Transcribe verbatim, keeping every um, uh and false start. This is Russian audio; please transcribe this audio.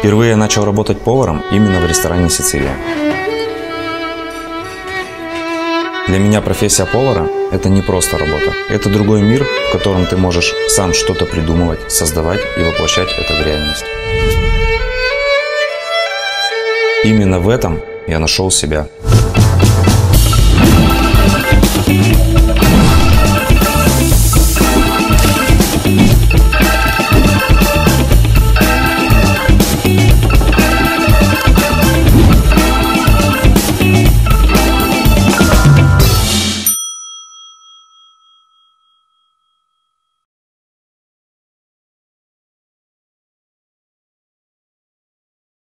Впервые я начал работать поваром именно в ресторане «Сицилия». Для меня профессия повара – это не просто работа. Это другой мир, в котором ты можешь сам что-то придумывать, создавать и воплощать это в реальность. Именно в этом я нашел себя.